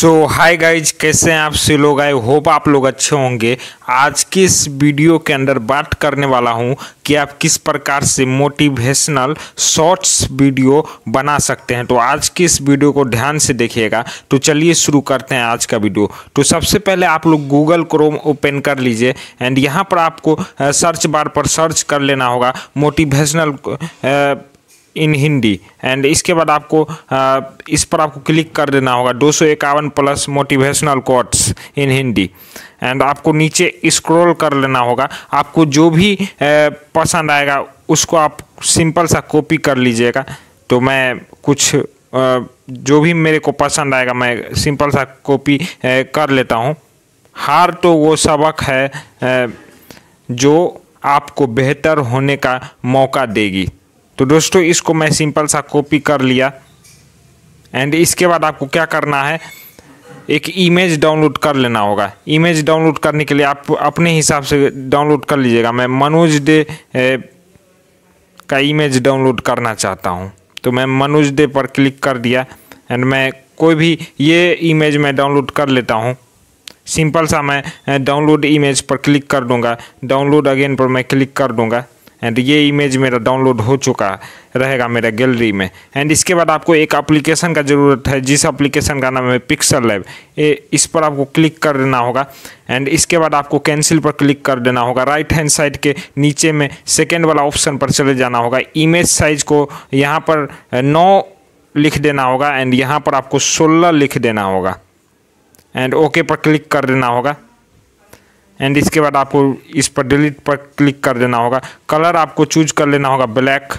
सो hi guys, कैसे हैं आप सभी लोग। आई होप आप लोग अच्छे होंगे। आज की इस वीडियो के अंदर बात करने वाला हूं कि आप किस प्रकार से मोटिवेशनल शॉर्ट्स वीडियो बना सकते हैं। तो आज की इस वीडियो को ध्यान से देखिएगा। तो चलिए शुरू करते हैं आज का वीडियो। तो सबसे पहले आप लोग गूगल क्रोम ओपन कर लीजिए एंड यहाँ पर आपको सर्च बार पर सर्च कर लेना होगा मोटिवेशनल इन हिंदी। एंड इसके बाद आपको इस पर आपको क्लिक कर देना होगा 251 plus motivational quotes in Hindi. And आपको नीचे स्क्रॉल कर लेना होगा। आपको जो भी पसंद आएगा उसको आप सिंपल सा कॉपी कर लीजिएगा। तो मैं कुछ जो भी मेरे को पसंद आएगा मैं सिंपल सा कॉपी कर लेता हूँ। हार तो वो सबक है जो आपको बेहतर होने का मौका देगी। तो दोस्तों इसको मैं सिंपल सा कॉपी कर लिया। एंड इसके बाद आपको क्या करना है, एक इमेज डाउनलोड कर लेना होगा। इमेज डाउनलोड करने के लिए आप अपने हिसाब से डाउनलोड कर लीजिएगा। मैं मनोज डे का इमेज डाउनलोड करना चाहता हूं, तो मैं मनोज डे पर क्लिक कर दिया। एंड मैं कोई भी ये इमेज मैं डाउनलोड कर लेता हूं। सिंपल सा मैं डाउनलोड इमेज पर क्लिक कर दूंगा। डाउनलोड अगेन पर मैं क्लिक कर दूंगा। एंड ये इमेज मेरा डाउनलोड हो चुका रहेगा मेरा गैलरी में। एंड इसके बाद आपको एक एप्लीकेशन का ज़रूरत है, जिस एप्लीकेशन का नाम है पिक्सल लैब। इस पर आपको क्लिक कर देना होगा। एंड इसके बाद आपको कैंसिल पर क्लिक कर देना होगा। राइट हैंड साइड के नीचे में सेकेंड वाला ऑप्शन पर चले जाना होगा। इमेज साइज को यहाँ पर 9 लिख देना होगा। एंड यहाँ पर आपको 16 लिख देना होगा। एंड ओके पर क्लिक कर देना होगा। एंड इसके बाद आपको इस पर डिलीट पर क्लिक कर देना होगा। कलर आपको चूज कर लेना होगा ब्लैक।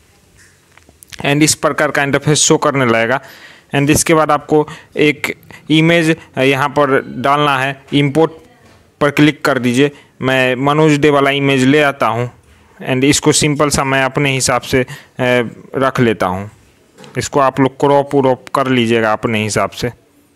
एंड इस प्रकार का इंटरफेस शो करने लगेगा। एंड इसके बाद आपको एक इमेज यहाँ पर डालना है। इंपोर्ट पर क्लिक कर दीजिए। मैं मनोज डे वाला इमेज ले आता हूँ। एंड इसको सिंपल सा मैं अपने हिसाब से रख लेता हूँ। इसको आप लोग क्रॉप व्रॉप कर लीजिएगा अपने हिसाब से।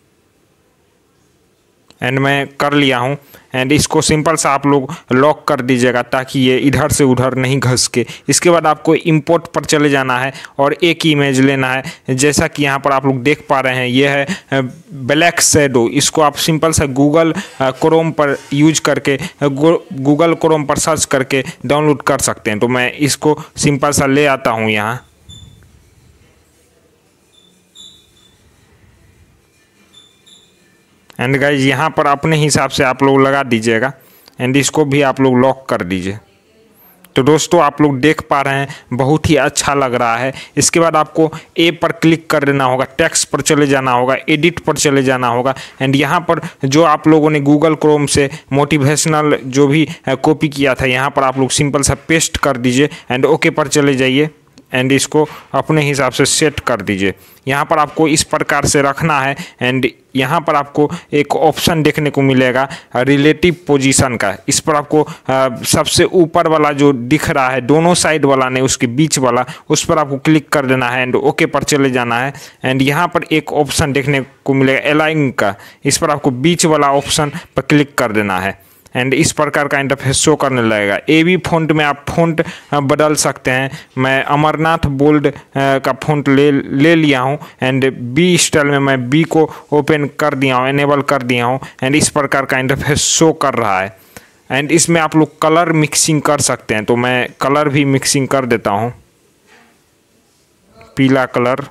एंड मैं कर लिया हूँ। एंड इसको सिंपल सा आप लोग लॉक कर दीजिएगा ताकि ये इधर से उधर नहीं घसके। इसके बाद आपको इंपोर्ट पर चले जाना है और एक इमेज लेना है। जैसा कि यहाँ पर आप लोग देख पा रहे हैं, ये है ब्लैक शैडो। इसको आप सिंपल सा गूगल क्रोम पर यूज करके गूगल क्रोम पर सर्च करके डाउनलोड कर सकते हैं। तो मैं इसको सिंपल सा ले आता हूँ यहाँ। एंड गाइज यहाँ पर अपने हिसाब से आप लोग लगा दीजिएगा। एंड इसको भी आप लोग लॉक कर दीजिए। तो दोस्तों आप लोग देख पा रहे हैं बहुत ही अच्छा लग रहा है। इसके बाद आपको ए पर क्लिक कर देना होगा। टेक्स्ट पर चले जाना होगा। एडिट पर चले जाना होगा। एंड यहाँ पर जो आप लोगों ने गूगल क्रोम से मोटिवेशनल जो भी कॉपी किया था यहाँ पर आप लोग सिंपल सा पेस्ट कर दीजिए। एंड ओके पर चले जाइए। एंड इसको अपने हिसाब से सेट कर दीजिए। यहाँ पर आपको इस प्रकार से रखना है। एंड यहाँ पर आपको एक ऑप्शन देखने को मिलेगा रिलेटिव पोजीशन का। इस पर आपको सबसे ऊपर वाला जो दिख रहा है, दोनों साइड वाला नहीं, उसके बीच वाला, उस पर आपको क्लिक कर देना है। एंड ओके पर चले जाना है। एंड यहाँ पर एक ऑप्शन देखने को मिलेगा अलाइन का। इस पर आपको बीच वाला ऑप्शन पर क्लिक कर देना है। एंड इस प्रकार का इंटरफेस शो करने लगेगा। AB फ़ॉन्ट में आप फ़ॉन्ट बदल सकते हैं। मैं अमरनाथ बोल्ड का फ़ॉन्ट ले लिया हूँ। एंड B स्टाइल में मैं B को ओपन कर दिया हूँ, इनेबल कर दिया हूँ। एंड इस प्रकार का इंटरफेस शो कर रहा है। एंड इसमें आप लोग कलर मिक्सिंग कर सकते हैं। तो मैं कलर भी मिक्सिंग कर देता हूँ। पीला कलर,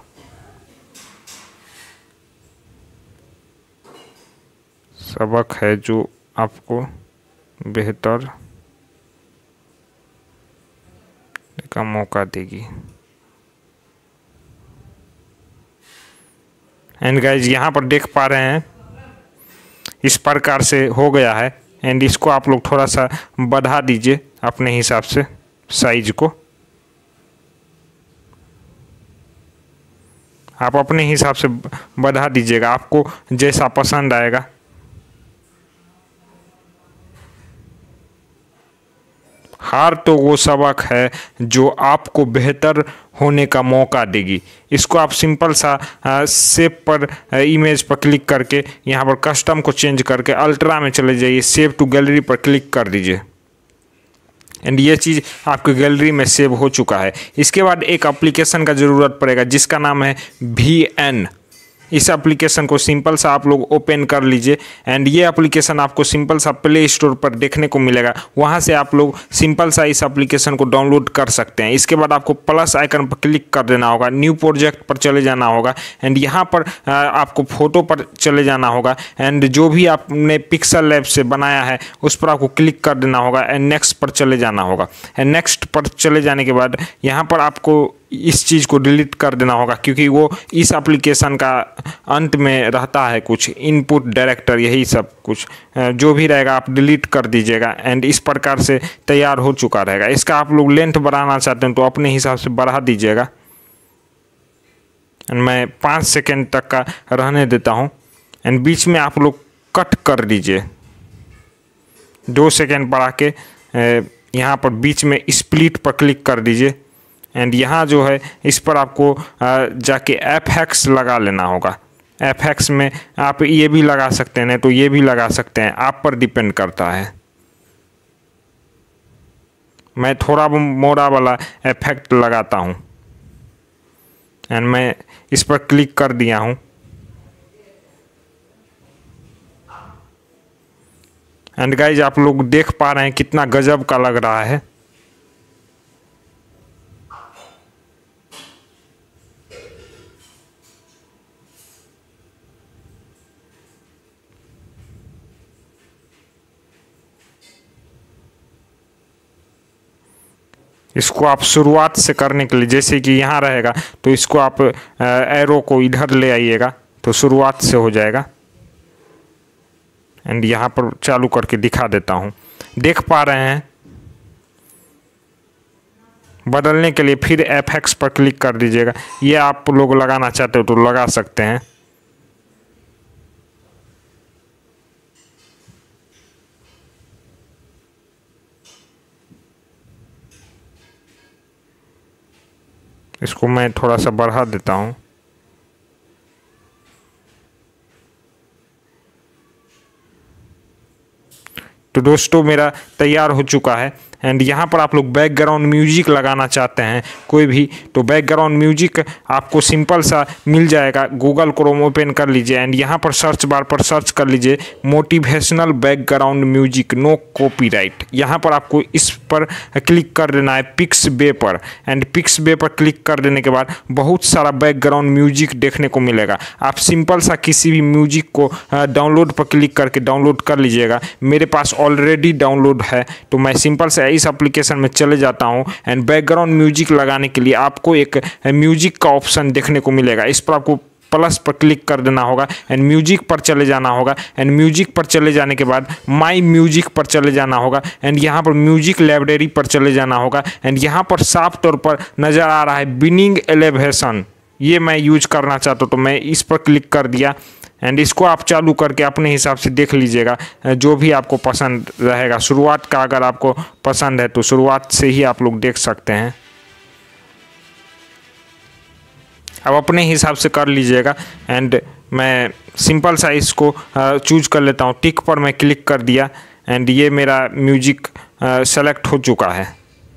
सबक है जो आपको बेहतर का मौका देगी। एंड गाइज यहाँ पर देख पा रहे हैं इस प्रकार से हो गया है। एंड इसको आप लोग थोड़ा सा बढ़ा दीजिए अपने हिसाब से साइज को। आप अपने हिसाब से बढ़ा दीजिएगा, आपको जैसा पसंद आएगा। हार तो वो सबक है जो आपको बेहतर होने का मौका देगी। इसको आप सिंपल सा सेव पर इमेज पर क्लिक करके यहाँ पर कस्टम को चेंज करके अल्ट्रा में चले जाइए। सेव टू गैलरी पर क्लिक कर दीजिए। एंड ये चीज़ आपकी गैलरी में सेव हो चुका है। इसके बाद एक एप्लीकेशन का ज़रूरत पड़ेगा जिसका नाम है VN। इस एप्लीकेशन को सिंपल सा आप लोग ओपन कर लीजिए एंड ये एप्लीकेशन आपको सिंपल सा प्ले स्टोर पर देखने को मिलेगा। वहाँ से आप लोग सिंपल सा इस एप्लीकेशन को डाउनलोड कर सकते हैं। इसके बाद आपको प्लस आइकन पर क्लिक कर देना होगा, न्यू प्रोजेक्ट पर चले जाना होगा एंड यहाँ पर आपको फोटो पर चले जाना होगा एंड जो भी आपने पिक्सल लैब से बनाया है उस पर आपको क्लिक कर देना होगा एंड नेक्स्ट पर चले जाना होगा। एंड नेक्स्ट पर चले जाने के बाद यहाँ पर आपको इस चीज़ को डिलीट कर देना होगा, क्योंकि वो इस एप्लीकेशन का अंत में रहता है कुछ इनपुट डायरेक्टर, यही सब कुछ जो भी रहेगा आप डिलीट कर दीजिएगा एंड इस प्रकार से तैयार हो चुका रहेगा। इसका आप लोग लेंथ बढ़ाना चाहते हैं तो अपने हिसाब से बढ़ा दीजिएगा। एंड मैं 5 सेकेंड तक का रहने देता हूँ एंड बीच में आप लोग कट कर दीजिए। 2 सेकेंड बढ़ा के यहाँ पर बीच में स्प्लिट पर क्लिक कर दीजिए एंड यहाँ जो है इस पर आपको जाके एफएक्स लगा लेना होगा। एफएक्स में आप ये भी लगा सकते हैं तो ये भी लगा सकते हैं, आप पर डिपेंड करता है। मैं थोड़ा मोड़ा वाला इफेक्ट लगाता हूँ एंड मैं इस पर क्लिक कर दिया हूँ एंड गाइज आप लोग देख पा रहे हैं कितना गजब का लग रहा है। इसको आप शुरुआत से करने के लिए जैसे कि यहाँ रहेगा तो इसको आप एरो को इधर ले आइएगा तो शुरुआत से हो जाएगा एंड यहाँ पर चालू करके दिखा देता हूँ। देख पा रहे हैं। बदलने के लिए फिर एफएक्स पर क्लिक कर दीजिएगा। ये आप लोग लगाना चाहते हो तो लगा सकते हैं। इसको मैं थोड़ा सा बढ़ा देता हूँ। तो दोस्तों मेरा तैयार हो चुका है एंड यहाँ पर आप लोग बैकग्राउंड म्यूजिक लगाना चाहते हैं कोई भी तो बैकग्राउंड म्यूजिक आपको सिंपल सा मिल जाएगा। गूगल क्रोम ओपन कर लीजिए एंड यहाँ पर सर्च बार पर सर्च कर लीजिए motivational background music no copyright. यहाँ पर आपको इस पर क्लिक कर देना है पिक्सबे पर एंड पिक्सबे पर क्लिक कर देने के बाद बहुत सारा बैकग्राउंड म्यूजिक देखने को मिलेगा। आप सिंपल सा किसी भी म्यूजिक को डाउनलोड पर क्लिक करके डाउनलोड कर लीजिएगा। मेरे पास ऑलरेडी डाउनलोड है तो मैं सिंपल से इस एप्लीकेशन में चले जाता हूं एंड बैकग्राउंड म्यूजिक लगाने के लिए आपको एक म्यूजिक का ऑप्शन देखने को मिलेगा। इस पर आपको प्लस पर क्लिक कर देना होगा एंड म्यूजिक पर चले जाना होगा एंड म्यूजिक पर चले जाने के बाद माई म्यूजिक पर चले जाना होगा एंड यहाँ पर म्यूजिक लाइब्रेरी पर चले जाना होगा एंड यहाँ पर साफ तौर पर नज़र आ रहा है बिनिंग एलिवेशन। ये मैं यूज करना चाहता हूँ तो मैं इस पर क्लिक कर दिया एंड इसको आप चालू करके अपने हिसाब से देख लीजिएगा जो भी आपको पसंद रहेगा। शुरुआत का अगर आपको पसंद है तो शुरुआत से ही आप लोग देख सकते हैं। अब अपने हिसाब से कर लीजिएगा एंड मैं सिंपल सा इसको चूज कर लेता हूँ। टिक पर मैं क्लिक कर दिया एंड ये मेरा म्यूजिक सेलेक्ट हो चुका है।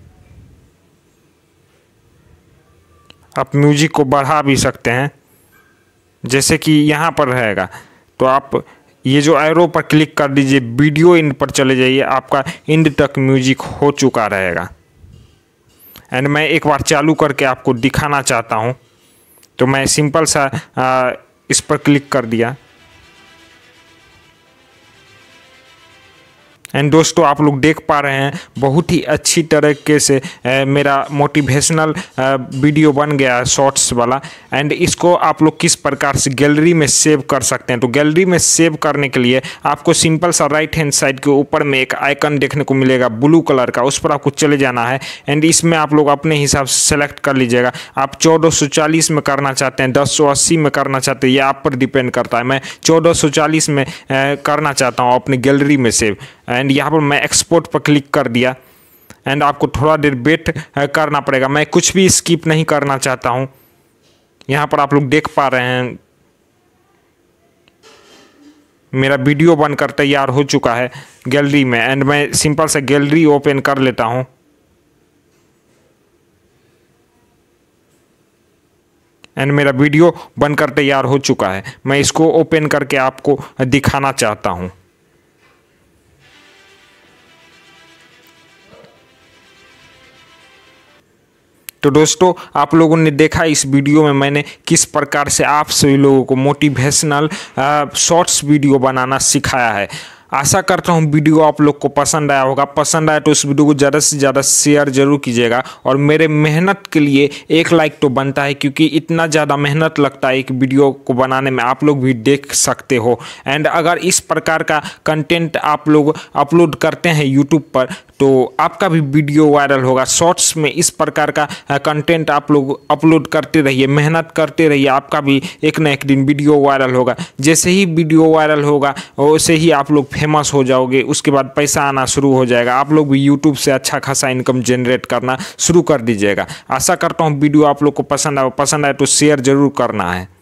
आप म्यूजिक को बढ़ा भी सकते हैं जैसे कि यहाँ पर रहेगा तो आप ये जो एरो पर क्लिक कर दीजिए, वीडियो एंड पर चले जाइए, आपका एंड तक म्यूजिक हो चुका रहेगा। एंड मैं एक बार चालू करके आपको दिखाना चाहता हूँ तो मैं सिंपल सा इस पर क्लिक कर दिया एंड दोस्तों आप लोग देख पा रहे हैं बहुत ही अच्छी तरीके से मेरा मोटिवेशनल वीडियो बन गया है शॉर्ट्स वाला। एंड इसको आप लोग किस प्रकार से गैलरी में सेव कर सकते हैं तो गैलरी में सेव करने के लिए आपको सिंपल सा राइट हैंड साइड के ऊपर में एक आइकन देखने को मिलेगा ब्लू कलर का, उस पर आपको चले जाना है एंड इसमें आप लोग अपने हिसाब से सेलेक्ट कर लीजिएगा। आप 1440 में करना चाहते हैं, 1080 में करना चाहते हैं, ये आप पर डिपेंड करता है। मैं 1440 में करना चाहता हूँ अपनी गैलरी में सेव एंड यहाँ पर मैं एक्सपोर्ट पर क्लिक कर दिया एंड आपको थोड़ा देर वेट करना पड़ेगा। मैं कुछ भी स्किप नहीं करना चाहता हूँ। यहाँ पर आप लोग देख पा रहे हैं मेरा वीडियो बनकर तैयार हो चुका है गैलरी में एंड मैं सिंपल से गैलरी ओपन कर लेता हूँ एंड मेरा वीडियो बनकर तैयार हो चुका है। मैं इसको ओपन करके आपको दिखाना चाहता हूँ। तो दोस्तों, आप लोगों ने देखा इस वीडियो में मैंने किस प्रकार से आप सभी लोगों को मोटिवेशनल शॉर्ट्स वीडियो बनाना सिखाया है। आशा करता हूँ वीडियो आप लोग को पसंद आया होगा। पसंद आया तो इस वीडियो को ज़्यादा से ज़्यादा शेयर जरूर कीजिएगा और मेरे मेहनत के लिए एक लाइक तो बनता है, क्योंकि इतना ज़्यादा मेहनत लगता है एक वीडियो को बनाने में, आप लोग भी देख सकते हो। एंड अगर इस प्रकार का कंटेंट आप लोग अपलोड करते हैं यूट्यूब पर तो आपका भी वीडियो वायरल होगा। शॉर्ट्स में इस प्रकार का कंटेंट आप लोग अपलोड करते रहिए, मेहनत करते रहिए, आपका भी एक ना एक दिन वीडियो वायरल होगा। जैसे ही वीडियो वायरल होगा वैसे ही आप लोग फेमस हो जाओगे, उसके बाद पैसा आना शुरू हो जाएगा। आप लोग भी यूट्यूब से अच्छा खासा इनकम जनरेट करना शुरू कर दीजिएगा। आशा करता हूँ वीडियो आप लोग को पसंद आए तो शेयर जरूर करना है।